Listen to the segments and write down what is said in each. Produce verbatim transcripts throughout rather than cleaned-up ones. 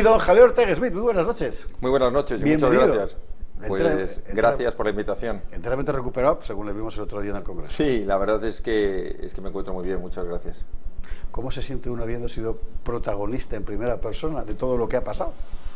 Y don Javier Ortega Smith, muy buenas noches. Muy buenas noches y Bienvenido. muchas gracias. Pues Entera, gracias entera, por la invitación. Enteramente recuperado, según le vimos el otro día en el Congreso. Sí, la verdad es que, es que me encuentro muy bien, muchas gracias. ¿Cómo se siente uno habiendo sido protagonista en primera persona de todo lo que ha pasado?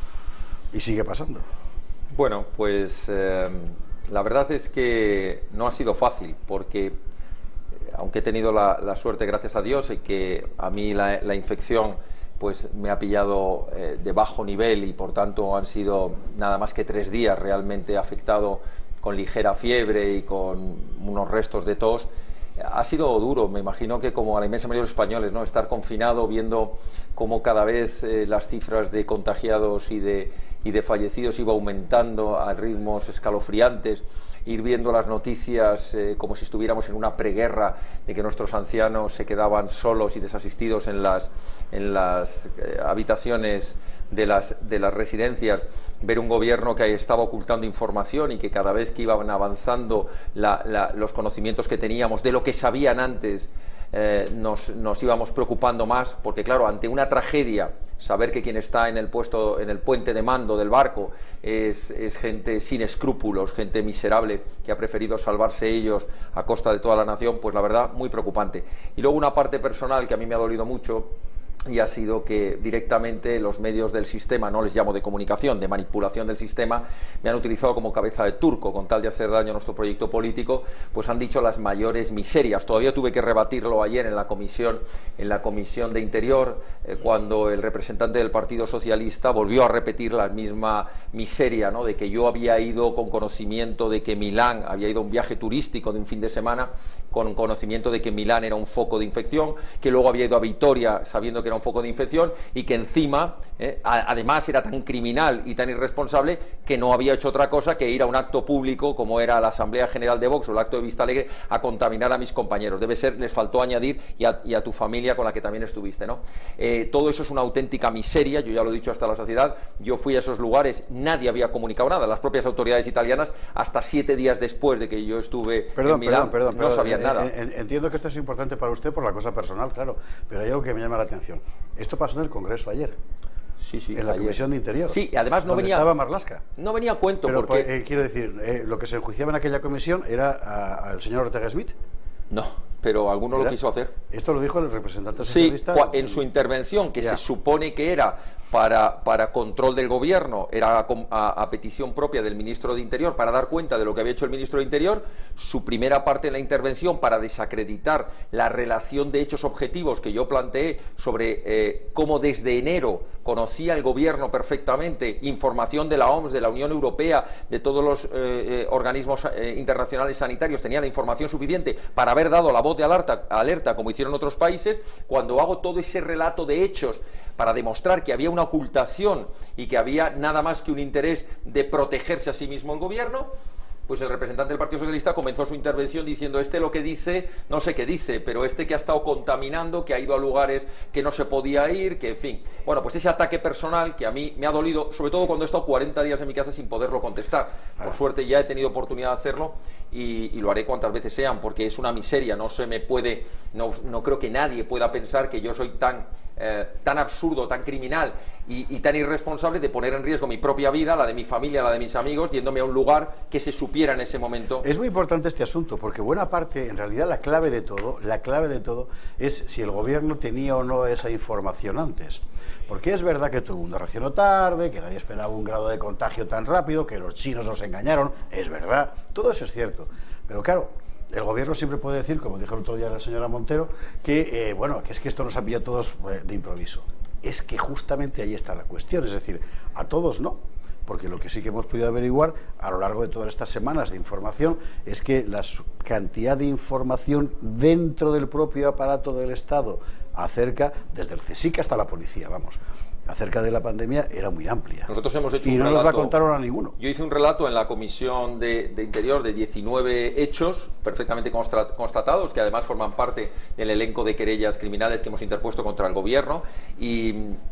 Y sigue pasando. Bueno, pues eh, la verdad es que no ha sido fácil, porque eh, aunque he tenido la, la suerte, gracias a Dios, y que a mí la, la infección pues me ha pillado eh, de bajo nivel y por tanto han sido nada más que tres días realmente afectado con ligera fiebre y con unos restos de tos. Ha sido duro, me imagino que como a la inmensa mayoría de los españoles, ¿no? Estar confinado viendo cómo cada vez eh, las cifras de contagiados y de, y de fallecidos iba aumentando a ritmos escalofriantes, ir viendo las noticias eh, como si estuviéramos en una preguerra de que nuestros ancianos se quedaban solos y desasistidos en las, en las eh, habitaciones de las, de las residencias, ver un gobierno que estaba ocultando información y que cada vez que iban avanzando la, la, los conocimientos que teníamos de lo que sabían antes, eh, nos, nos íbamos preocupando más, porque claro, ante una tragedia, saber que quien está en el puesto, en el puente de mando del barco es, es gente sin escrúpulos, gente miserable que ha preferido salvarse ellos a costa de toda la nación, pues la verdad muy preocupante. Y luego una parte personal que a mí me ha dolido mucho, y ha sido que directamente los medios del sistema, no les llamo de comunicación, de manipulación del sistema, me han utilizado como cabeza de turco con tal de hacer daño a nuestro proyecto político, pues han dicho las mayores miserias. Todavía tuve que rebatirlo ayer en la comisión, en la comisión de Interior, eh, cuando el representante del Partido Socialista volvió a repetir la misma miseria, ¿no? De que yo había ido con conocimiento de que Milán, había ido a un viaje turístico de un fin de semana, con conocimiento de que Milán era un foco de infección, que luego había ido a Vitoria sabiendo que era un foco de infección y que encima, eh, a, además era tan criminal y tan irresponsable que no había hecho otra cosa que ir a un acto público como era la Asamblea General de Vox o el acto de Vista Alegre a contaminar a mis compañeros. Debe ser, les faltó añadir y a, y a tu familia con la que también estuviste, ¿no? Eh, todo eso es una auténtica miseria, yo ya lo he dicho hasta la saciedad. Yo fui a esos lugares, nadie había comunicado nada, las propias autoridades italianas hasta siete días después de que yo estuve perdón, en Milán, perdón, perdón, no perdón, sabían eh, nada. eh, entiendo que esto es importante para usted por la cosa personal, claro, pero hay algo que me llama la atención. Esto pasó en el Congreso ayer. Sí, sí, en la ayer. Comisión de Interior. Sí, y además no donde venía. Estaba Marlaska. No venía a cuento, pero, porque. Eh, quiero decir, eh, lo que se enjuiciaba en aquella comisión era al señor Ortega Smith. No, pero alguno ¿verdad? Lo quiso hacer. Esto lo dijo el representante sí, socialista. En su intervención, que ya. se supone que era para, para control del gobierno, era a, a, a petición propia del ministro de Interior, para dar cuenta de lo que había hecho el ministro de Interior, su primera parte de la intervención para desacreditar la relación de hechos objetivos que yo planteé sobre eh, cómo desde enero conocía el gobierno perfectamente información de la O M S, de la Unión Europea, de todos los eh, eh, organismos eh, internacionales sanitarios, tenía la información suficiente para haber dado la voz de alerta, alerta como hicieron otros países. Cuando hago todo ese relato de hechos para demostrar que había una ocultación y que había nada más que un interés de protegerse a sí mismo el gobierno, pues el representante del Partido Socialista comenzó su intervención diciendo: este lo que dice, no sé qué dice, pero este que ha estado contaminando, que ha ido a lugares que no se podía ir, que en fin. Bueno, pues ese ataque personal que a mí me ha dolido, sobre todo cuando he estado cuarenta días en mi casa sin poderlo contestar. Por suerte ya he tenido oportunidad de hacerlo y, y lo haré cuantas veces sean, porque es una miseria, no se me puede, no, no creo que nadie pueda pensar que yo soy tan... Eh, tan absurdo, tan criminal y, y tan irresponsable de poner en riesgo mi propia vida, la de mi familia, la de mis amigos, yéndome a un lugar que se supiera en ese momento. Es muy importante este asunto, porque buena parte, en realidad la clave de todo, la clave de todo es si el gobierno tenía o no esa información antes. Porque es verdad que todo el mundo reaccionó tarde, que nadie esperaba un grado de contagio tan rápido, que los chinos nos engañaron, es verdad, todo eso es cierto. Pero claro, el gobierno siempre puede decir, como dijo el otro día la señora Montero, que eh, bueno, que es que esto nos ha pillado a todos eh, de improviso. Es que justamente ahí está la cuestión, es decir, a todos no, porque lo que sí que hemos podido averiguar a lo largo de todas estas semanas de información es que la cantidad de información dentro del propio aparato del Estado acerca, desde el CSIC hasta la policía, vamos, acerca de la pandemia era muy amplia. Nosotros hemos hecho y un no relato, nos la contaron a ninguno. Yo hice un relato en la Comisión de, de Interior de diecinueve hechos perfectamente constatados, que además forman parte del elenco de querellas criminales que hemos interpuesto contra el gobierno, y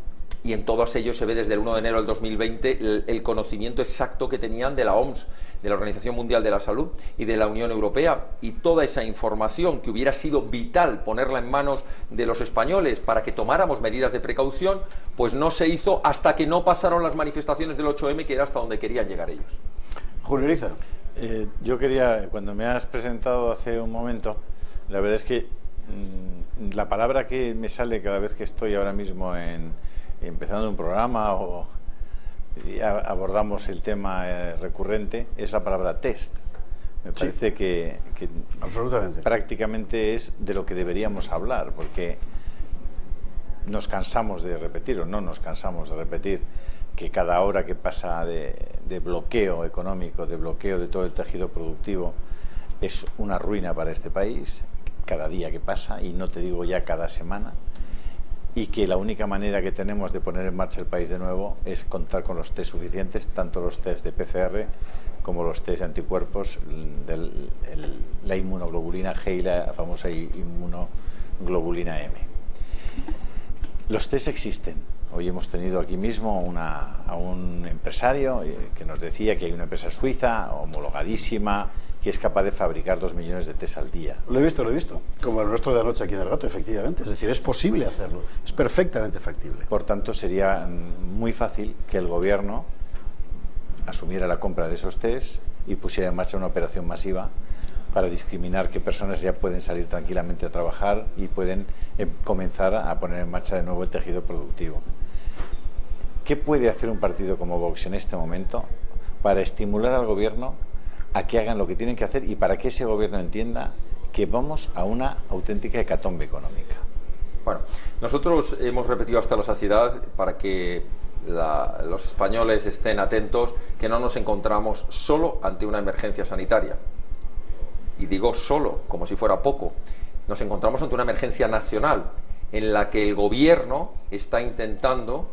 y en todos ellos se ve desde el uno de enero del dos mil veinte el, el conocimiento exacto que tenían de la O M S, de la Organización Mundial de la Salud y de la Unión Europea, y toda esa información que hubiera sido vital ponerla en manos de los españoles para que tomáramos medidas de precaución, pues no se hizo hasta que no pasaron las manifestaciones del ocho eme, que era hasta donde querían llegar ellos. Julio Eriza. Eh, yo quería, cuando me has presentado hace un momento, la verdad es que mmm, la palabra que me sale cada vez que estoy ahora mismo en, empezando un programa o abordamos el tema eh, recurrente es la palabra test. Me sí, parece que, que absolutamente prácticamente es de lo que deberíamos hablar, porque nos cansamos de repetir, o no nos cansamos de repetir, que cada hora que pasa de, de bloqueo económico, de bloqueo de todo el tejido productivo, es una ruina para este país, cada día que pasa, y no te digo ya cada semana, y que la única manera que tenemos de poner en marcha el país de nuevo es contar con los test suficientes, tanto los test de P C R como los test de anticuerpos, de la inmunoglobulina G y la famosa inmunoglobulina M. Los test existen. Hoy hemos tenido aquí mismo una, a un empresario que nos decía que hay una empresa suiza homologadísima que es capaz de fabricar dos millones de test al día. Lo he visto, lo he visto. Como el nuestro de anoche aquí en el Gato, efectivamente. Es decir, es posible hacerlo. Es perfectamente factible. Por tanto, sería muy fácil que el gobierno asumiera la compra de esos test y pusiera en marcha una operación masiva para discriminar qué personas ya pueden salir tranquilamente a trabajar y pueden eh, comenzar a poner en marcha de nuevo el tejido productivo. ¿Qué puede hacer un partido como Vox en este momento para estimular al gobierno a que hagan lo que tienen que hacer y para que ese gobierno entienda que vamos a una auténtica hecatombe económica? Bueno, nosotros hemos repetido hasta la saciedad, para que la, los españoles estén atentos, que no nos encontramos solo ante una emergencia sanitaria. Y digo solo, como si fuera poco. Nos encontramos ante una emergencia nacional en la que el gobierno está intentando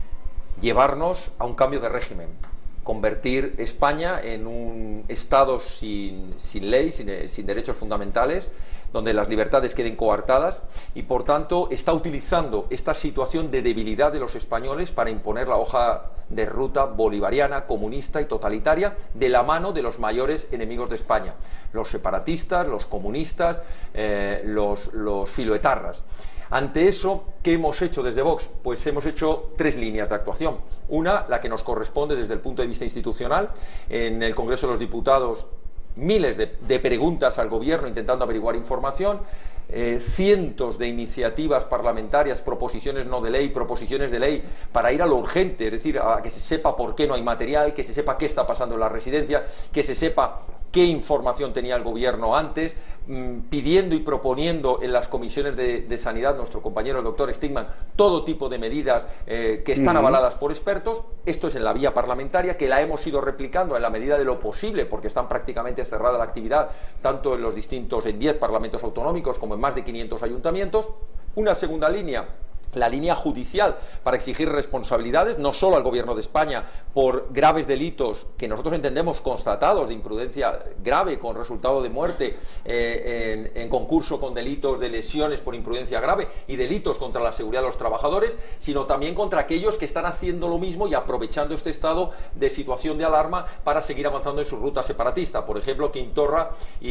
llevarnos a un cambio de régimen, convertir España en un Estado sin, sin ley, sin, sin derechos fundamentales, donde las libertades queden coartadas, y por tanto está utilizando esta situación de debilidad de los españoles para imponer la hoja de ruta bolivariana, comunista y totalitaria de la mano de los mayores enemigos de España, los separatistas, los comunistas, eh, los, los filoetarras. Ante eso, ¿qué hemos hecho desde Vox? Pues hemos hecho tres líneas de actuación. Una, la que nos corresponde desde el punto de vista institucional. En el Congreso de los Diputados, miles de, de preguntas al gobierno intentando averiguar información, eh, cientos de iniciativas parlamentarias, proposiciones no de ley, proposiciones de ley para ir a lo urgente, es decir, a que se sepa por qué no hay material, que se sepa qué está pasando en la residencia, que se sepa qué información tenía el gobierno antes, mmm, pidiendo y proponiendo en las comisiones de, de sanidad, nuestro compañero el doctor Stigman, todo tipo de medidas eh, que están uh-huh. avaladas por expertos. Esto es en la vía parlamentaria, que la hemos ido replicando en la medida de lo posible, porque están prácticamente cerrada la actividad, tanto en los distintos, en diez parlamentos autonómicos como en más de quinientos ayuntamientos. Una segunda línea, la línea judicial, para exigir responsabilidades, no solo al gobierno de España por graves delitos que nosotros entendemos constatados de imprudencia grave con resultado de muerte, eh, en, en concurso con delitos de lesiones por imprudencia grave y delitos contra la seguridad de los trabajadores, sino también contra aquellos que están haciendo lo mismo y aprovechando este estado de situación de alarma para seguir avanzando en su ruta separatista, por ejemplo Quim Torra y,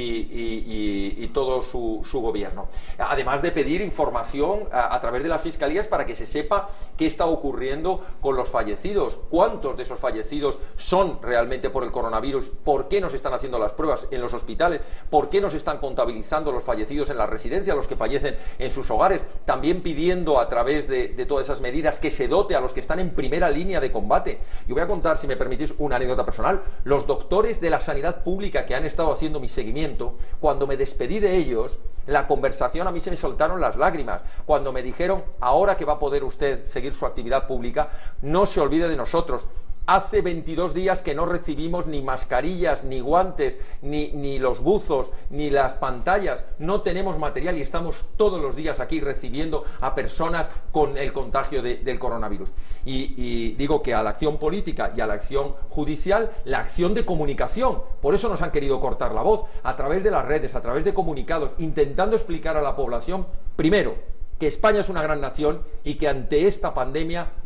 y, y, y todo su, su gobierno. Además de pedir información a, a través de la Fiscalía para que se sepa qué está ocurriendo con los fallecidos, cuántos de esos fallecidos son realmente por el coronavirus, por qué nos están haciendo las pruebas en los hospitales, por qué nos están contabilizando los fallecidos en la residencia, los que fallecen en sus hogares, también pidiendo a través de, de todas esas medidas que se dote a los que están en primera línea de combate. Yo voy a contar, si me permitís, una anécdota personal. Los doctores de la sanidad pública que han estado haciendo mi seguimiento, cuando me despedí de ellos, la conversación, a mí se me soltaron las lágrimas cuando me dijeron: ahora que va a poder usted seguir su actividad pública, no se olvide de nosotros. Hace veintidós días que no recibimos ni mascarillas, ni guantes, ni, ni los buzos, ni las pantallas. No tenemos material y estamos todos los días aquí recibiendo a personas con el contagio de, del coronavirus. Y, y digo que a la acción política y a la acción judicial, la acción de comunicación. Por eso nos han querido cortar la voz, a través de las redes, a través de comunicados, intentando explicar a la población, primero, que España es una gran nación y que ante esta pandemia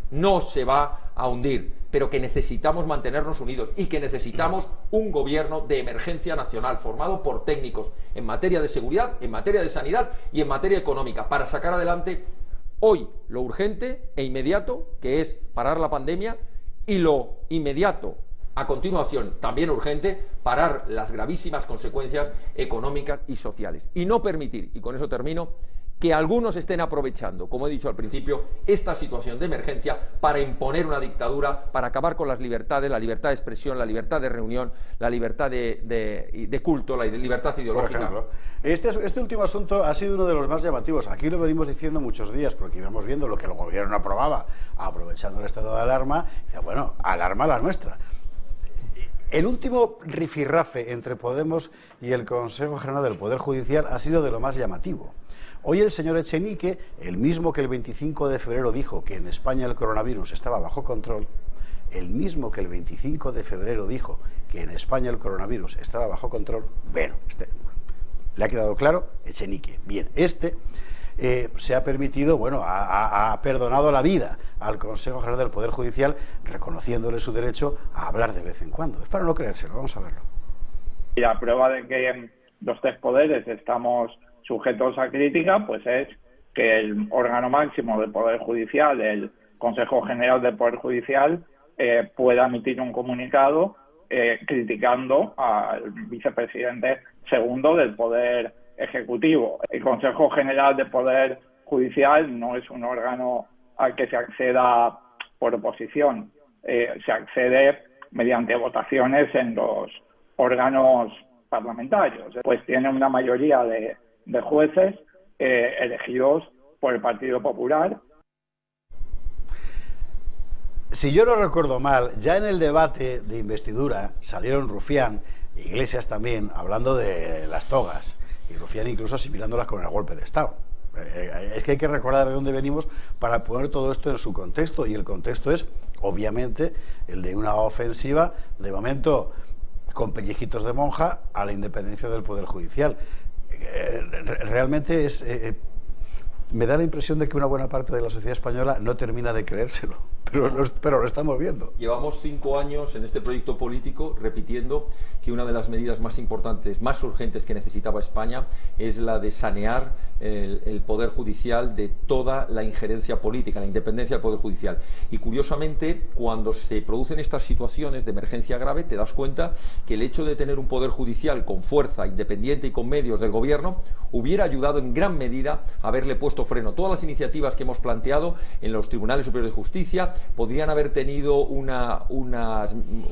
no se va a hundir, pero que necesitamos mantenernos unidos y que necesitamos un gobierno de emergencia nacional formado por técnicos en materia de seguridad, en materia de sanidad y en materia económica para sacar adelante hoy lo urgente e inmediato, que es parar la pandemia, y lo inmediato, a continuación, también urgente, parar las gravísimas consecuencias económicas y sociales. Y no permitir, y con eso termino, que algunos estén aprovechando, como he dicho al principio, esta situación de emergencia para imponer una dictadura, para acabar con las libertades, la libertad de expresión, la libertad de reunión, la libertad de, de, de culto, la libertad ideológica. Por ejemplo, este, este último asunto ha sido uno de los más llamativos. Aquí lo venimos diciendo muchos días, porque íbamos viendo lo que el gobierno aprobaba, aprovechando el estado de alarma. Dice, bueno, alarma la nuestra. El último rifirrafe entre Podemos y el Consejo General del Poder Judicial ha sido de lo más llamativo. Hoy el señor Echenique, el mismo que el veinticinco de febrero dijo que en España el coronavirus estaba bajo control, el mismo que el veinticinco de febrero dijo que en España el coronavirus estaba bajo control, bueno, este, le ha quedado claro, Echenique. Bien, este eh, se ha permitido, bueno, ha, ha, ha perdonado la vida al Consejo General del Poder Judicial, reconociéndole su derecho a hablar de vez en cuando. Es para no creérselo, vamos a verlo. Y la prueba de que los tres poderes estamos sujetos a crítica, pues es que el órgano máximo del Poder Judicial, el Consejo General del Poder Judicial, eh, pueda emitir un comunicado eh, criticando al vicepresidente segundo del Poder Ejecutivo. El Consejo General del Poder Judicial no es un órgano al que se acceda por oposición, eh, se accede mediante votaciones en los órganos parlamentarios. Pues tiene una mayoría de de jueces eh, elegidos por el Partido Popular. Si yo no recuerdo mal, ya en el debate de investidura salieron Rufián e Iglesias también hablando de las togas, y Rufián incluso asimilándolas con el golpe de Estado. Eh, es que hay que recordar de dónde venimos para poner todo esto en su contexto, y el contexto es, obviamente, el de una ofensiva, de momento, con pellejitos de monja, a la independencia del Poder Judicial. Realmente es eh, me da la impresión de que una buena parte de la sociedad española no termina de creérselo, pero lo, pero lo estamos viendo. Llevamos cinco años en este proyecto político repitiendo que una de las medidas más importantes, más urgentes que necesitaba España es la de sanear el, el Poder Judicial de toda la injerencia política, la independencia del Poder Judicial. Y curiosamente, cuando se producen estas situaciones de emergencia grave, te das cuenta que el hecho de tener un Poder Judicial con fuerza, independiente y con medios del gobierno, hubiera ayudado en gran medida a haberle puesto freno. Todas las iniciativas que hemos planteado en los tribunales superiores de justicia podrían haber tenido una, una,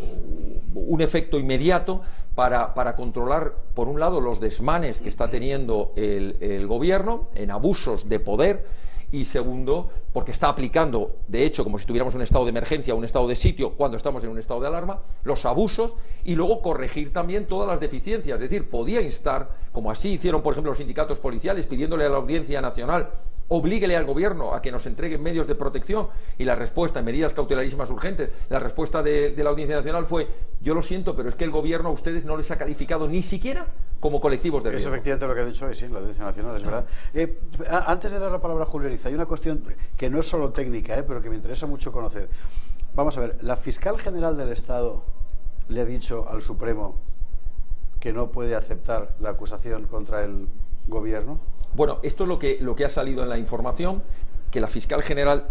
un efecto inmediato para, para controlar, por un lado, los desmanes que está teniendo el, el gobierno en abusos de poder, y segundo, porque está aplicando, de hecho, como si tuviéramos un estado de emergencia, un estado de sitio, cuando estamos en un estado de alarma, los abusos, y luego corregir también todas las deficiencias. Es decir, podía instar, como así hicieron, por ejemplo, los sindicatos policiales, pidiéndole a la Audiencia Nacional, oblíguele al gobierno a que nos entreguen medios de protección, y la respuesta en medidas cautelarísimas urgentes, la respuesta de, de la Audiencia Nacional fue: yo lo siento, pero es que el gobierno a ustedes no les ha calificado ni siquiera como colectivos de riesgo. Es efectivamente lo que ha dicho hoy, sí, la Audiencia Nacional, es verdad. Eh, antes de dar la palabra a Julio Ariza, hay una cuestión que no es solo técnica, eh, pero que me interesa mucho conocer. Vamos a ver, la fiscal general del Estado le ha dicho al Supremo que no puede aceptar la acusación contra el gobierno. Bueno, esto es lo que, lo que ha salido en la información, que la fiscal general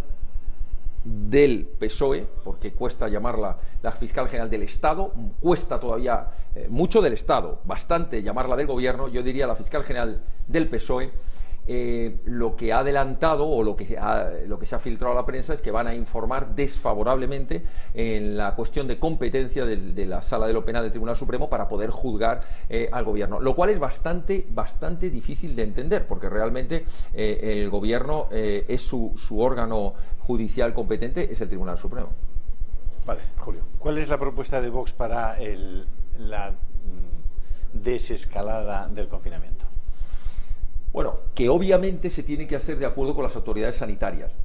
del P S O E, porque cuesta llamarla la fiscal general del Estado, cuesta todavía eh, mucho del Estado, bastante llamarla del gobierno, yo diría la fiscal general del P S O E, eh, lo que ha adelantado o lo que, ha, lo que se ha filtrado a la prensa es que van a informar desfavorablemente en la cuestión de competencia de, de la Sala de lo Penal del Tribunal Supremo para poder juzgar eh, al gobierno, lo cual es bastante, bastante difícil de entender, porque realmente eh, el gobierno eh, es su, su órgano judicial competente, es el Tribunal Supremo. Vale, Julio. ¿Cuál es la propuesta de Vox para el, la desescalada del confinamiento? Bueno, que obviamente se tiene que hacer de acuerdo con las autoridades sanitarias,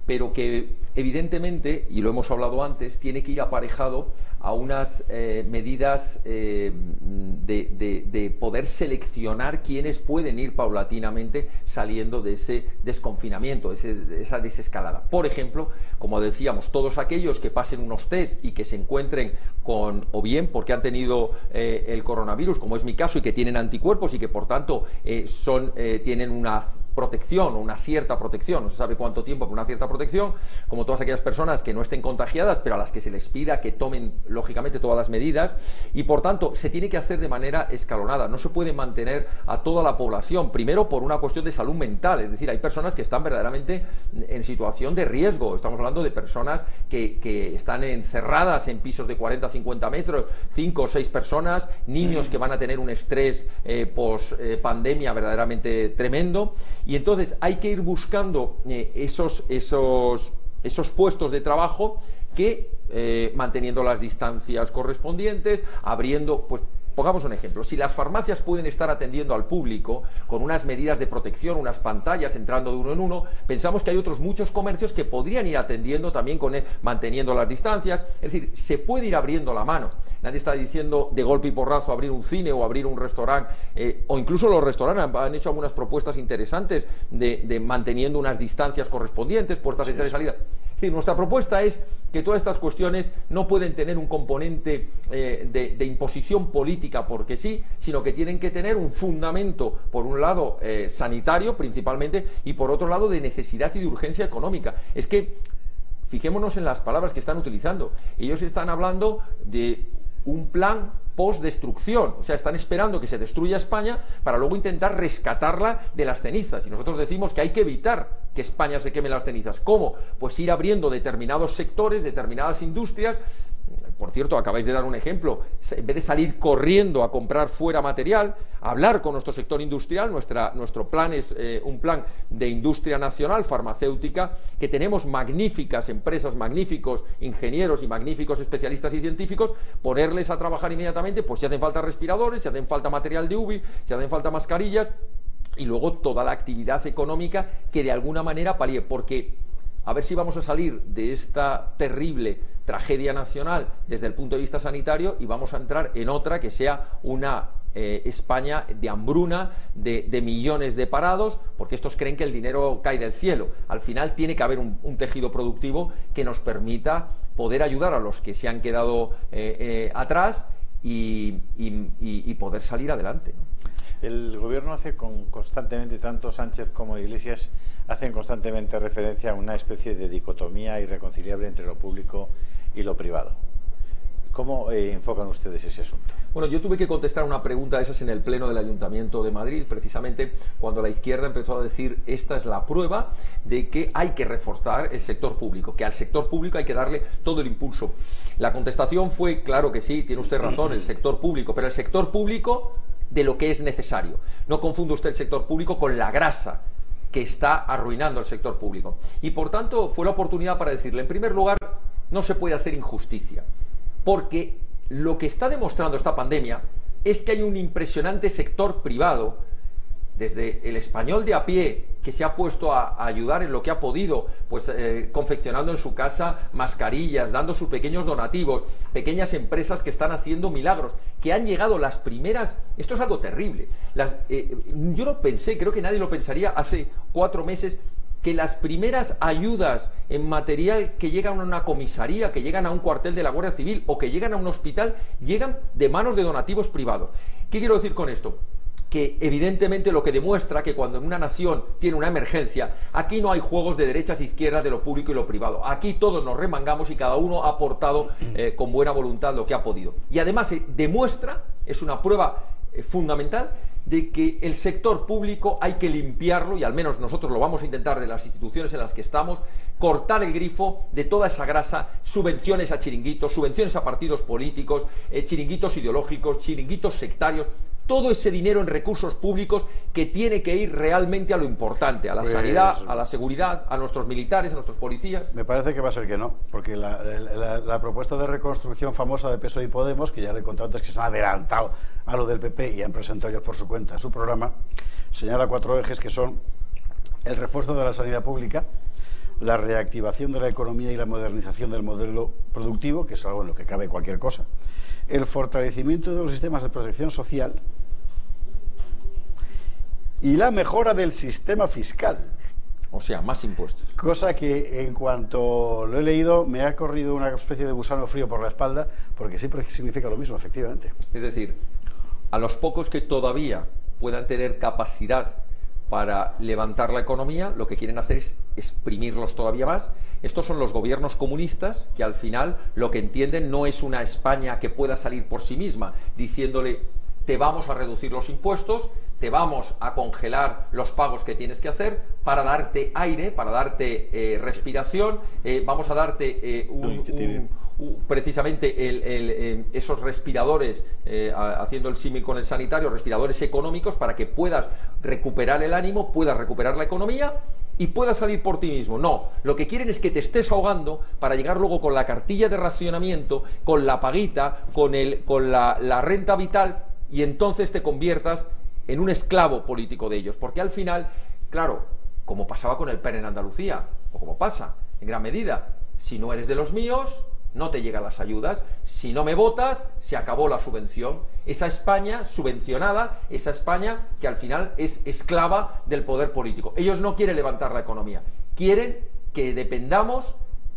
pero que evidentemente, y lo hemos hablado antes, tiene que ir aparejado a unas eh, medidas eh, de, de, de poder seleccionar quiénes pueden ir paulatinamente saliendo de ese desconfinamiento, de, ese, de esa desescalada. Por ejemplo, como decíamos, todos aquellos que pasen unos test y que se encuentren con, o bien porque han tenido eh, el coronavirus, como es mi caso, y que tienen anticuerpos y que por tanto eh, son, eh, tienen una protección o una cierta protección, no se sabe cuánto tiempo, pero una cierta protección, como todas aquellas personas que no estén contagiadas, pero a las que se les pida que tomen lógicamente todas las medidas, y por tanto se tiene que hacer de manera escalonada, no se puede mantener a toda la población, primero por una cuestión de salud mental, es decir, hay personas que están verdaderamente en situación de riesgo, estamos hablando de personas que, que están encerradas en pisos de cuarenta a cincuenta metros, cinco o seis personas, niños que van a tener un estrés eh, post eh, pandemia verdaderamente tremendo, y entonces hay que ir buscando eh, esos, esos, esos puestos de trabajo que, eh, manteniendo las distancias correspondientes, abriendo, pues, pongamos un ejemplo, si las farmacias pueden estar atendiendo al público con unas medidas de protección, unas pantallas entrando de uno en uno, pensamos que hay otros muchos comercios que podrían ir atendiendo también con eh, manteniendo las distancias, es decir, se puede ir abriendo la mano. Nadie está diciendo de golpe y porrazo abrir un cine o abrir un restaurante, eh, o incluso los restaurantes han, han hecho algunas propuestas interesantes de, de manteniendo unas distancias correspondientes, puertas de entrada y salida. Es decir, nuestra propuesta es que todas estas cuestiones no pueden tener un componente eh, de, de imposición política porque sí, sino que tienen que tener un fundamento, por un lado eh, sanitario principalmente, y por otro lado de necesidad y de urgencia económica. Es que, fijémonos en las palabras que están utilizando. Ellos están hablando de un plan post-destrucción, o sea, están esperando que se destruya España para luego intentar rescatarla de las cenizas, y nosotros decimos que hay que evitar que España se queme las cenizas. ¿Cómo? Pues ir abriendo determinados sectores, determinadas industrias. Por cierto, acabáis de dar un ejemplo, en vez de salir corriendo a comprar fuera material, hablar con nuestro sector industrial, nuestra, nuestro plan es eh, un plan de industria nacional farmacéutica, que tenemos magníficas empresas, magníficos ingenieros y magníficos especialistas y científicos, ponerles a trabajar inmediatamente, pues si hacen falta respiradores, si hacen falta material de U V I, si hacen falta mascarillas, y luego toda la actividad económica que de alguna manera palíe, porque a ver si vamos a salir de esta terrible tragedia nacional desde el punto de vista sanitario y vamos a entrar en otra que sea una eh, España de hambruna, de, de millones de parados, porque estos creen que el dinero cae del cielo. Al final tiene que haber un, un tejido productivo que nos permita poder ayudar a los que se han quedado eh, eh, atrás y, y, y poder salir adelante, ¿no? El gobierno hace con, constantemente, tanto Sánchez como Iglesias, hacen constantemente referencia a una especie de dicotomía irreconciliable entre lo público y lo privado. ¿Cómo eh, enfocan ustedes ese asunto? Bueno, yo tuve que contestar una pregunta de esas en el Pleno del Ayuntamiento de Madrid, precisamente cuando la izquierda empezó a decir esta es la prueba de que hay que reforzar el sector público, que al sector público hay que darle todo el impulso. La contestación fue, claro que sí, tiene usted razón, el sector público, pero el sector público de lo que es necesario. No confunda usted el sector público con la grasa que está arruinando el sector público. Y por tanto fue la oportunidad para decirle, en primer lugar, no se puede hacer injusticia, porque lo que está demostrando esta pandemia es que hay un impresionante sector privado, desde el español de a pie, que se ha puesto a, a ayudar en lo que ha podido, pues eh, confeccionando en su casa mascarillas, dando sus pequeños donativos, pequeñas empresas que están haciendo milagros, que han llegado las primeras, esto es algo terrible, las, eh, yo no pensé, creo que nadie lo pensaría hace cuatro meses, que las primeras ayudas en material que llegan a una comisaría, que llegan a un cuartel de la Guardia Civil o que llegan a un hospital, llegan de manos de donativos privados. ¿Qué quiero decir con esto? Que evidentemente lo que demuestra que cuando en una nación tiene una emergencia, aquí no hay juegos de derechas e izquierdas de lo público y lo privado. Aquí todos nos remangamos y cada uno ha aportado eh, con buena voluntad lo que ha podido. Y además eh, demuestra, es una prueba eh, fundamental, de que el sector público hay que limpiarlo, y al menos nosotros lo vamos a intentar de las instituciones en las que estamos, cortar el grifo de toda esa grasa, subvenciones a chiringuitos, subvenciones a partidos políticos, eh, chiringuitos ideológicos, chiringuitos sectarios, todo ese dinero en recursos públicos que tiene que ir realmente a lo importante, a la pues, sanidad, a la seguridad, a nuestros militares, a nuestros policías. Me parece que va a ser que no, porque la, la, la propuesta de reconstrucción famosa de P S O E y Podemos, que ya le he contado antes que se han adelantado a lo del P P y han presentado ellos por su cuenta su programa, señala cuatro ejes que son el refuerzo de la sanidad pública, la reactivación de la economía y la modernización del modelo productivo, que es algo en lo que cabe cualquier cosa, el fortalecimiento de los sistemas de protección social y la mejora del sistema fiscal. O sea, más impuestos. Cosa que en cuanto lo he leído me ha corrido una especie de gusano frío por la espalda, porque siempre significa lo mismo, efectivamente. Es decir, a los pocos que todavía puedan tener capacidad para levantar la economía, lo que quieren hacer es exprimirlos todavía más. Estos son los gobiernos comunistas que al final lo que entienden no es una España que pueda salir por sí misma, diciéndole te vamos a reducir los impuestos, te vamos a congelar los pagos que tienes que hacer para darte aire, para darte eh, respiración, eh, vamos a darte eh, un, un, un, precisamente el, el, eh, esos respiradores, eh, haciendo el símil con el sanitario, respiradores económicos para que puedas recuperar el ánimo, puedas recuperar la economía y puedas salir por ti mismo. No, lo que quieren es que te estés ahogando para llegar luego con la cartilla de racionamiento, con la paguita, con, el, con la, la renta vital, y entonces te conviertas en un esclavo político de ellos, porque al final, claro, como pasaba con el P E R en Andalucía, o como pasa en gran medida, si no eres de los míos, no te llegan las ayudas, si no me votas, se acabó la subvención. Esa España subvencionada, esa España que al final es esclava del poder político. Ellos no quieren levantar la economía, quieren que dependamos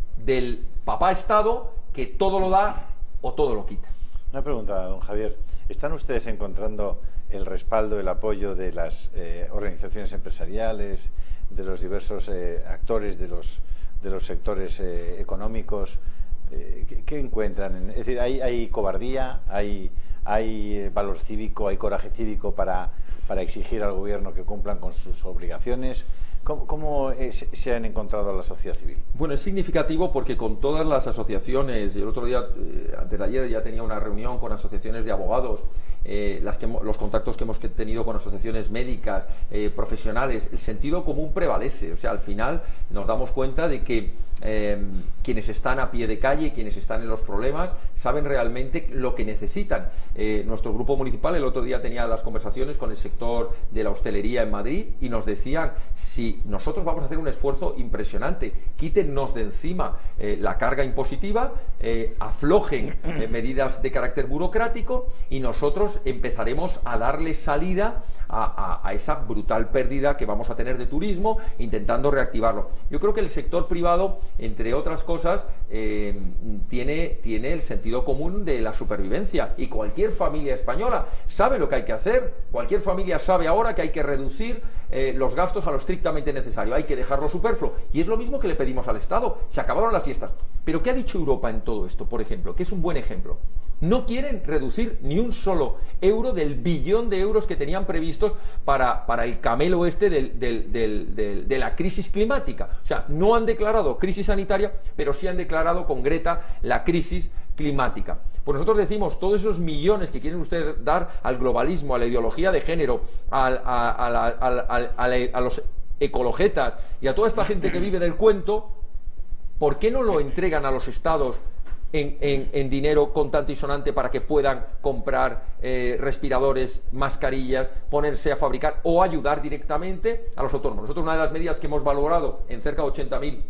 del papá Estado que todo lo da o todo lo quita. Una pregunta, don Javier. ¿Están ustedes encontrando el respaldo, el apoyo de las eh, organizaciones empresariales, de los diversos eh, actores de los, de los sectores eh, económicos? Eh, ¿qué, ¿Qué encuentran? En, es decir, ¿hay, hay cobardía, hay, hay valor cívico, hay coraje cívico para, para exigir al gobierno que cumplan con sus obligaciones? ¿Cómo, cómo es, se han encontrado a la sociedad civil? Bueno, es significativo porque con todas las asociaciones, el otro día, eh, antes de ayer, ya tenía una reunión con asociaciones de abogados, eh, las que, los contactos que hemos tenido con asociaciones médicas, eh, profesionales, el sentido común prevalece. O sea, al final nos damos cuenta de que eh, quienes están a pie de calle, quienes están en los problemas, saben realmente lo que necesitan. Eh, nuestro grupo municipal el otro día tenía las conversaciones con el sector de la hostelería en Madrid y nos decían, si nosotros vamos a hacer un esfuerzo impresionante, quítennos de encima eh, la carga impositiva, eh, aflojen eh, medidas de carácter burocrático y nosotros empezaremos a darle salida a, a, a esa brutal pérdida que vamos a tener de turismo, intentando reactivarlo. Yo creo que el sector privado, entre otras cosas, eh, tiene, tiene el sentido común de la supervivencia, y cualquier familia española sabe lo que hay que hacer. Cualquier familia sabe ahora que hay que reducir eh, los gastos a lo estrictamente necesario, hay que dejarlo superfluo, y es lo mismo que le pedimos al Estado. Se acabaron las fiestas. Pero ¿qué ha dicho Europa en todo esto, por ejemplo? Que es un buen ejemplo. No quieren reducir ni un solo euro del billón de euros que tenían previstos para, para el camelo este del, del, del, del, de la crisis climática. O sea, no han declarado crisis sanitaria, pero sí han declarado con Greta la crisis climática. Pues nosotros decimos, todos esos millones que quieren ustedes dar al globalismo, a la ideología de género, al, a, a, la, a, a, a, la, a los ecologetas y a toda esta gente que vive del cuento, ¿por qué no lo entregan a los estados En, en, en dinero contante y sonante para que puedan comprar eh, respiradores, mascarillas, ponerse a fabricar o ayudar directamente a los autónomos? Nosotros, una de las medidas que hemos valorado en cerca de ochenta mil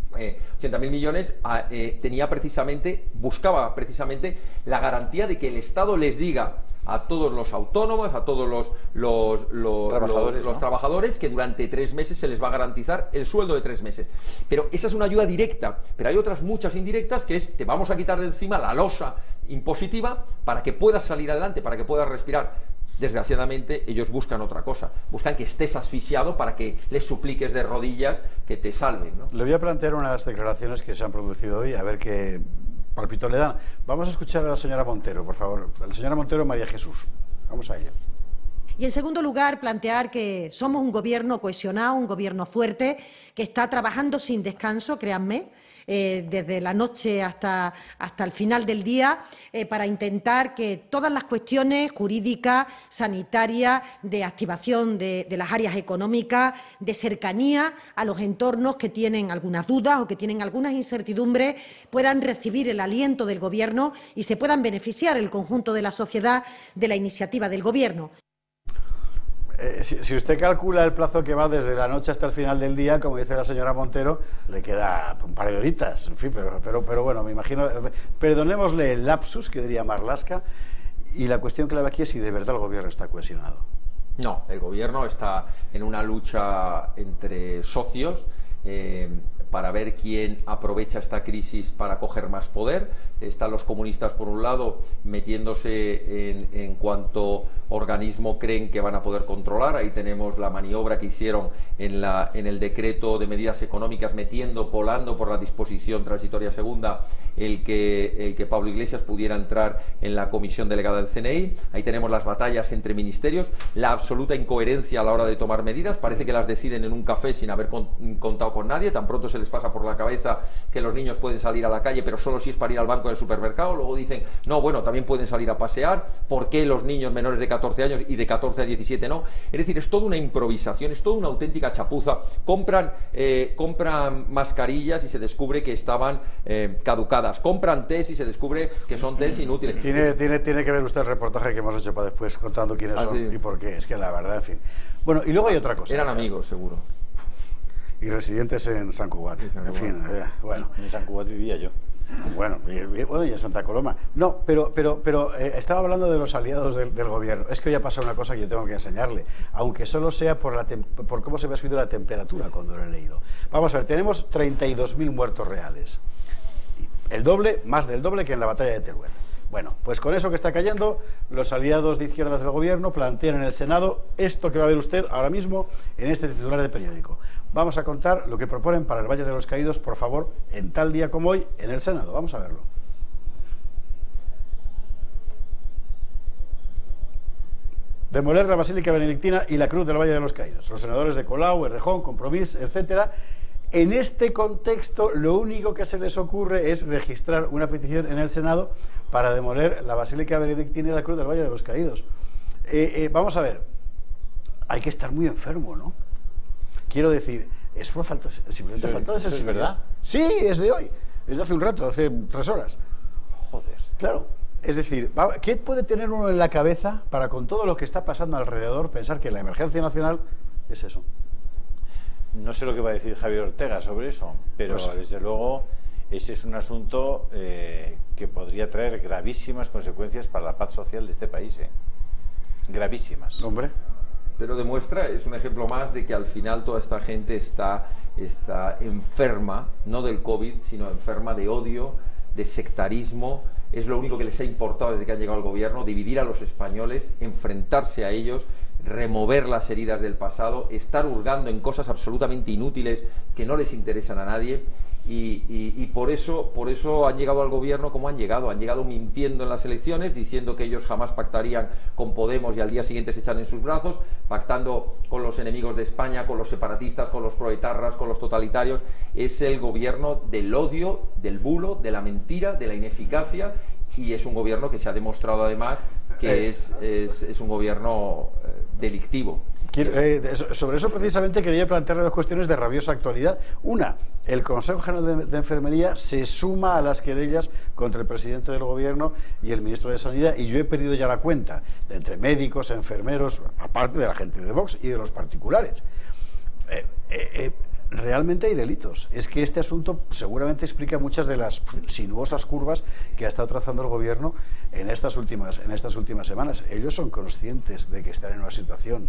millones a, eh, tenía precisamente, buscaba precisamente la garantía de que el Estado les diga a todos los autónomos, a todos los, los, los, trabajadores, los, los ¿no? trabajadores, que durante tres meses se les va a garantizar el sueldo de tres meses. Pero esa es una ayuda directa, pero hay otras muchas indirectas, que es, te vamos a quitar de encima la losa impositiva para que puedas salir adelante, para que puedas respirar. Desgraciadamente ellos buscan otra cosa, buscan que estés asfixiado para que les supliques de rodillas que te salven, ¿no? Le voy a plantear unas declaraciones que se han producido hoy, a ver qué palpito le dan. Vamos a escuchar a la señora Montero, por favor. La señora Montero María Jesús. Vamos a ella. Y en segundo lugar, plantear que somos un gobierno cohesionado, un gobierno fuerte, que está trabajando sin descanso, créanme, eh, desde la noche hasta, hasta el final del día, eh, para intentar que todas las cuestiones jurídicas, sanitarias, de activación de, de las áreas económicas, de cercanía a los entornos que tienen algunas dudas o que tienen algunas incertidumbres, puedan recibir el aliento del Gobierno y se puedan beneficiar el conjunto de la sociedad de la iniciativa del Gobierno. Eh, si, si usted calcula el plazo que va desde la noche hasta el final del día, como dice la señora Montero, le queda un par de horitas, en fin, pero, pero, pero bueno, me imagino, perdonémosle el lapsus, que diría Marlaska, y la cuestión clave aquí es si de verdad el gobierno está cohesionado. No, el gobierno está en una lucha entre socios, eh, para ver quién aprovecha esta crisis para coger más poder. Están los comunistas, por un lado, metiéndose en, en cuanto organismo creen que van a poder controlar. Ahí tenemos la maniobra que hicieron en, la, en el decreto de medidas económicas, metiendo, colando por la disposición transitoria segunda el que, el que Pablo Iglesias pudiera entrar en la comisión delegada del C N I. Ahí tenemos las batallas entre ministerios, la absoluta incoherencia a la hora de tomar medidas. Parece que las deciden en un café sin haber con, contado con nadie. Tan pronto se les pasa por la cabeza que los niños pueden salir a la calle, pero solo si es para ir al banco del supermercado. Luego dicen, no, bueno, también pueden salir a pasear. ¿Por qué los niños menores de catorce años y de catorce a diecisiete no? Es decir, es toda una improvisación, es toda una auténtica chapuza. Compran, eh, compran mascarillas y se descubre que estaban eh, caducadas. Compran test y se descubre que son test inútiles. Tiene, tiene, tiene que ver usted el reportaje que hemos hecho para después, contando quiénes ah, son sí. y por qué. Es que la verdad, en fin. Bueno, y luego hay otra cosa. Eran amigos, seguro. Y residentes en San Cugat. Sí, en fin, eh, bueno. En San Cugat vivía yo. Bueno, y, y, bueno, y en Santa Coloma. No, pero, pero, pero eh, estaba hablando de los aliados del, del gobierno. Es que hoy ha pasado una cosa que yo tengo que enseñarle, aunque solo sea por, la por cómo se me ha subido la temperatura cuando lo he leído. Vamos a ver, tenemos treinta y dos mil muertos reales. El doble, más del doble que en la batalla de Teruel. Bueno, pues con eso que está cayendo, los aliados de izquierdas del gobierno plantean en el Senado esto que va a ver usted ahora mismo en este titular de periódico. Vamos a contar lo que proponen para el Valle de los Caídos, por favor, en tal día como hoy, en el Senado. Vamos a verlo. Demoler la Basílica Benedictina y la Cruz del Valle de los Caídos. Los senadores de Colau, Errejón, Compromís, etcétera. En este contexto, lo único que se les ocurre es registrar una petición en el Senado para demoler la Basílica Benedictina y la Cruz del Valle de los Caídos. Eh, eh, vamos a ver, hay que estar muy enfermo, ¿no? Quiero decir, es por falta, simplemente falta de sensibilidad. ¿Es verdad? Sí, es de hoy, es de hace un rato, hace tres horas. Joder. Claro, es decir, ¿qué puede tener uno en la cabeza para, con todo lo que está pasando alrededor, pensar que la emergencia nacional es eso? No sé lo que va a decir Javier Ortega sobre eso, pero pues, desde luego ese es un asunto eh, que podría traer gravísimas consecuencias para la paz social de este país, ¿eh? Gravísimas. Hombre. Pero demuestra, es un ejemplo más de que al final toda esta gente está, está enferma, no del COVID, sino enferma de odio, de sectarismo. Es lo único que les ha importado desde que han llegado al gobierno, dividir a los españoles, enfrentarse a ellos, remover las heridas del pasado, estar hurgando en cosas absolutamente inútiles que no les interesan a nadie. Y, y, y por eso por eso han llegado al gobierno como han llegado, han llegado mintiendo en las elecciones, diciendo que ellos jamás pactarían con Podemos y al día siguiente se echan en sus brazos, pactando con los enemigos de España, con los separatistas, con los proetarras, con los totalitarios. Es el gobierno del odio, del bulo, de la mentira, de la ineficacia, y es un gobierno que se ha demostrado además que es, es, es un gobierno eh, delictivo. Quiero, eh, sobre eso precisamente quería plantearle dos cuestiones de rabiosa actualidad. Una, el Consejo General de, de Enfermería se suma a las querellas contra el presidente del gobierno y el ministro de Sanidad, y yo he perdido ya la cuenta de entre médicos, enfermeros, aparte de la gente de Vox y de los particulares. Eh, eh, eh, realmente hay delitos. Es que este asunto seguramente explica muchas de las sinuosas curvas que ha estado trazando el gobierno en estas últimas, en estas últimas semanas. Ellos son conscientes de que están en una situación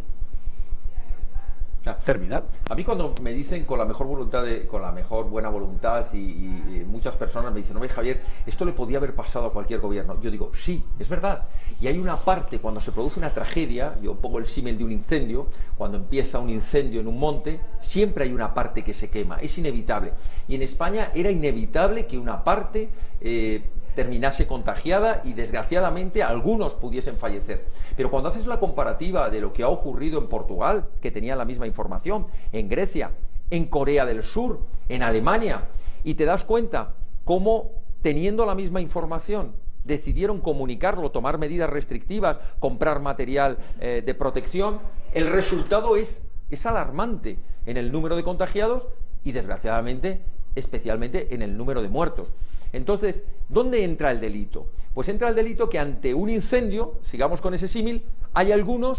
terminal. A mí cuando me dicen con la mejor voluntad, de, con la mejor buena voluntad y, y, y muchas personas me dicen, no ve Javier, esto le podía haber pasado a cualquier gobierno. Yo digo, sí, es verdad. Y hay una parte, cuando se produce una tragedia, yo pongo el símil de un incendio, cuando empieza un incendio en un monte, siempre hay una parte que se quema, es inevitable. Y en España era inevitable que una parte eh, terminase contagiada y desgraciadamente algunos pudiesen fallecer. Pero cuando haces la comparativa de lo que ha ocurrido en Portugal, que tenía la misma información, en Grecia, en Corea del Sur, en Alemania, y te das cuenta cómo, teniendo la misma información, decidieron comunicarlo, tomar medidas restrictivas, comprar material eh, de protección, el resultado es, es alarmante en el número de contagiados y desgraciadamente especialmente en el número de muertos. Entonces, ¿dónde entra el delito? Pues entra el delito que ante un incendio, sigamos con ese símil, hay algunos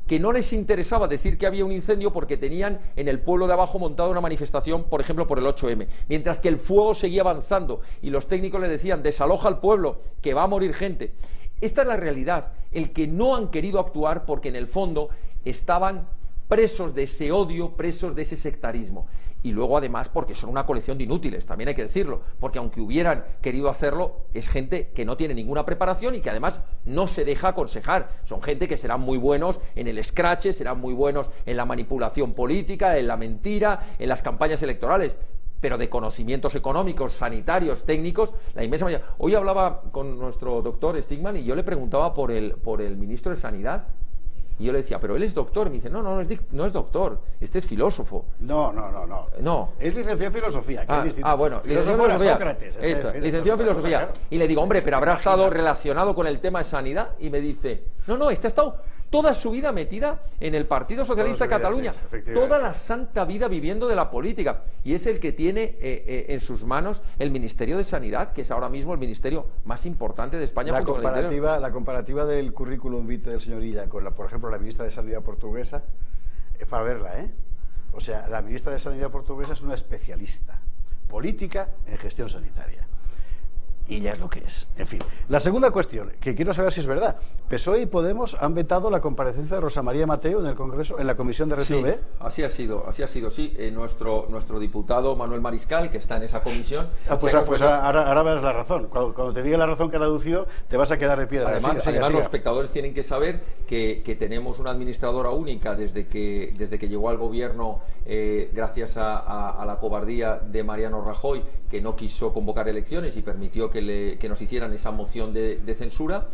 que no les interesaba decir que había un incendio porque tenían en el pueblo de abajo montada una manifestación, por ejemplo, por el ocho eme, mientras que el fuego seguía avanzando y los técnicos le decían, desaloja al pueblo, que va a morir gente. Esta es la realidad, el que no han querido actuar porque en el fondo estaban presos de ese odio, presos de ese sectarismo. Y luego además porque son una colección de inútiles, también hay que decirlo, porque aunque hubieran querido hacerlo, es gente que no tiene ninguna preparación y que además no se deja aconsejar. Son gente que serán muy buenos en el escrache, serán muy buenos en la manipulación política, en la mentira, en las campañas electorales, pero de conocimientos económicos, sanitarios, técnicos, la inmensa mayoría. Hoy hablaba con nuestro doctor Stigman y yo le preguntaba por el, por el ministro de Sanidad. Y yo le decía, pero él es doctor. Y me dice, no, no, no es, no es doctor, este es filósofo. No, no, no, no. No. Es licenciado en filosofía, que ah, es distinto. Ah, bueno, filósofo era filosofía. Sócrates. Este Esto, es, licenciado en filosofía. Claro. Y le digo, hombre, pero habrá estado relacionado con el tema de sanidad. Y me dice, no, no, este ha estado toda su vida metida en el Partido Socialista de Cataluña, sí, toda la santa vida viviendo de la política, y es el que tiene eh, eh, en sus manos el Ministerio de Sanidad, que es ahora mismo el ministerio más importante de España. La comparativa, la comparativa del currículum vitae del señor Illa con, la, por ejemplo, la ministra de Sanidad portuguesa, es para verla, ¿eh? O sea, la ministra de Sanidad portuguesa es una especialista política en gestión sanitaria. Y ya es lo que es. En fin, la segunda cuestión, que quiero saber si es verdad. P S O E y Podemos han vetado la comparecencia de Rosa María Mateo en el Congreso, en la comisión de R T V. Sí, así ha sido, así ha sido, sí. Eh, nuestro, nuestro diputado Manuel Mariscal, que está en esa comisión... Ah, pues, ah, pues ahora, ahora verás la razón. Cuando, cuando te diga la razón que han aducido, te vas a quedar de piedra. Además, siga, siga, además siga. Los espectadores tienen que saber que, que tenemos una administradora única desde que, desde que llegó al gobierno, eh, gracias a, a, a la cobardía de Mariano Rajoy, que no quiso convocar elecciones y permitió que, le, que nos hicieran esa moción de, de censura.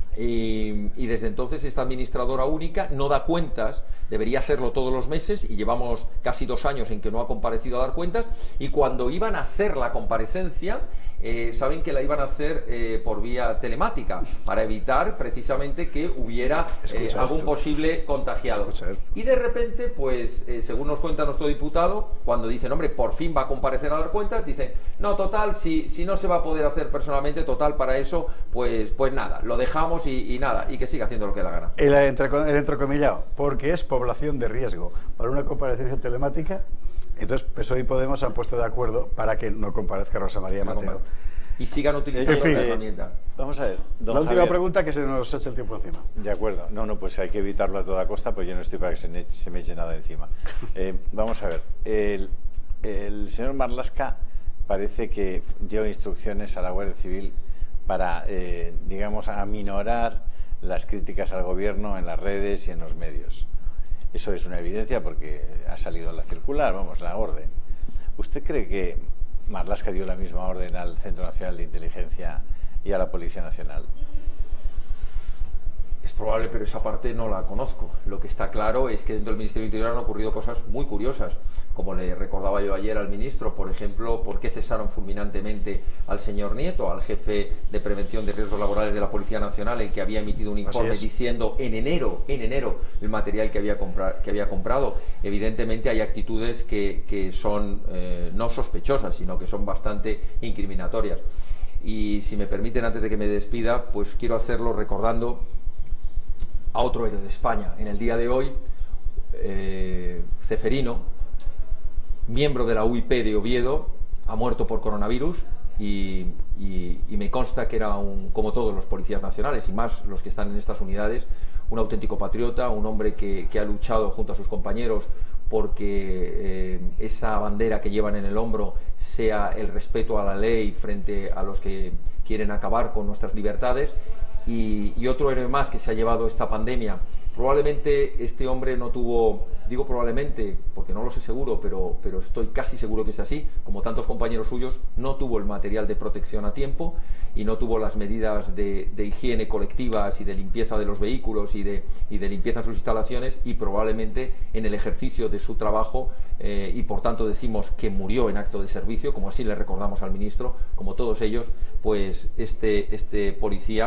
Y, y desde entonces esta administradora única no da cuentas, debería hacerlo todos los meses y llevamos casi dos años en que no ha comparecido a dar cuentas, y cuando iban a hacer la comparecencia eh, saben que la iban a hacer eh, por vía telemática para evitar precisamente que hubiera eh, algún posible contagiado. Y de repente, pues eh, según nos cuenta nuestro diputado, cuando dicen, hombre, por fin va a comparecer a dar cuentas, dicen, no, total, si, si no se va a poder hacer personalmente, total, para eso, pues, pues nada, lo dejamos y, y nada, y que siga haciendo lo que le da gana. El, entre, el entrecomillado, porque es población de riesgo para una comparecencia telemática. Entonces P S O E y Podemos se han puesto de acuerdo para que no comparezca Rosa María no Mateo. Y sigan utilizando en fin, la herramienta. Vamos a ver, don La última Javier, pregunta, que se nos echa el tiempo encima. De acuerdo, no, no, pues hay que evitarlo a toda costa, pues yo no estoy para que se me, se me eche nada encima. Eh, vamos a ver, el, el señor Marlaska parece que dio instrucciones a la Guardia Civil para, eh, digamos, aminorar las críticas al gobierno en las redes y en los medios. Eso es una evidencia porque ha salido la circular, vamos, la orden. ¿Usted cree que Marlaska dio la misma orden al Centro Nacional de Inteligencia y a la Policía Nacional? Es probable, pero esa parte no la conozco. Lo que está claro es que dentro del Ministerio del Interior han ocurrido cosas muy curiosas. Como le recordaba yo ayer al ministro, por ejemplo, ¿por qué cesaron fulminantemente al señor Nieto, al jefe de prevención de riesgos laborales de la Policía Nacional, el que había emitido un informe diciendo en enero, en enero, el material que había, compra, que había comprado? Evidentemente hay actitudes que, que son eh, no sospechosas, sino que son bastante incriminatorias. Y si me permiten, antes de que me despida, pues quiero hacerlo recordando a otro héroe de España. En el día de hoy, eh, Ceferino, miembro de la U I P de Oviedo, ha muerto por coronavirus y, y, y me consta que era, un, como todos los policías nacionales y más los que están en estas unidades, un auténtico patriota, un hombre que, que ha luchado junto a sus compañeros porque eh, esa bandera que llevan en el hombro sea el respeto a la ley frente a los que quieren acabar con nuestras libertades. Y, y otro héroe más que se ha llevado esta pandemia. Probablemente este hombre no tuvo, digo probablemente porque no lo sé seguro, pero, pero estoy casi seguro que es así, como tantos compañeros suyos, no tuvo el material de protección a tiempo y no tuvo las medidas de, de higiene colectivas y de limpieza de los vehículos y de, y de limpieza de sus instalaciones, y probablemente en el ejercicio de su trabajo, eh, y por tanto decimos que murió en acto de servicio, como así le recordamos al ministro, como todos ellos, pues este, este policía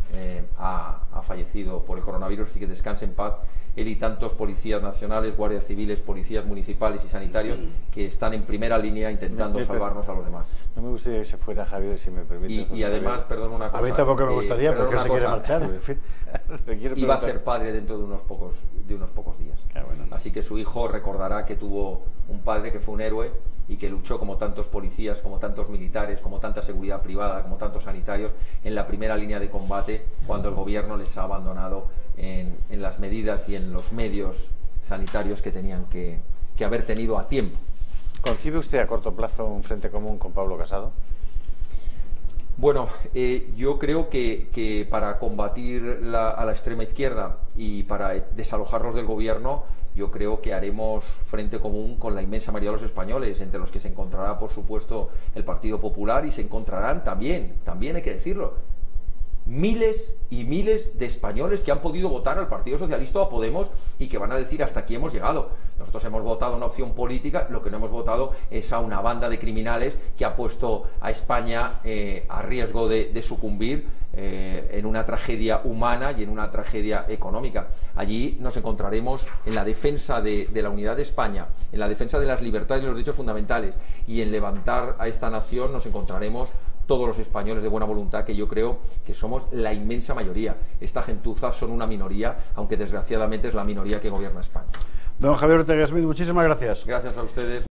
eh, ha, ha fallecido por el coronavirus, así que descanse en paz él y tantos policías nacionales, guardias civiles, policías municipales y sanitarios que están en primera línea intentando me, salvarnos a los demás. No me gustaría que se fuera, Javier, si me permite. Y, y además, perdón una cosa. A mí tampoco me eh, gustaría, porque él se quiere marchar. En fin. Iba a ser padre dentro de unos pocos, de unos pocos días. Ah, bueno. Así que su hijo recordará que tuvo un padre que fue un héroe y que luchó como tantos policías, como tantos militares, como tanta seguridad privada, como tantos sanitarios, en la primera línea de combate cuando el gobierno les ha abandonado en, en las medidas y en los medios sanitarios que tenían que, que haber tenido a tiempo. ¿Concibe usted a corto plazo un frente común con Pablo Casado? Bueno, eh, yo creo que, que para combatir la, a la extrema izquierda y para desalojarlos del gobierno, yo creo que haremos frente común con la inmensa mayoría de los españoles, entre los que se encontrará, por supuesto, el Partido Popular, y se encontrarán también, también hay que decirlo, miles y miles de españoles que han podido votar al Partido Socialista o a Podemos y que van a decir hasta aquí hemos llegado. Nosotros hemos votado una opción política, lo que no hemos votado es a una banda de criminales que ha puesto a España eh, a riesgo de, de sucumbir eh, en una tragedia humana y en una tragedia económica. Allí nos encontraremos en la defensa de, de la unidad de España, en la defensa de las libertades y los derechos fundamentales, y en levantar a esta nación nos encontraremos todos los españoles de buena voluntad, que yo creo que somos la inmensa mayoría. Esta gentuza son una minoría, aunque desgraciadamente es la minoría que gobierna España. Don Javier Ortega Smith, muchísimas gracias. Gracias a ustedes.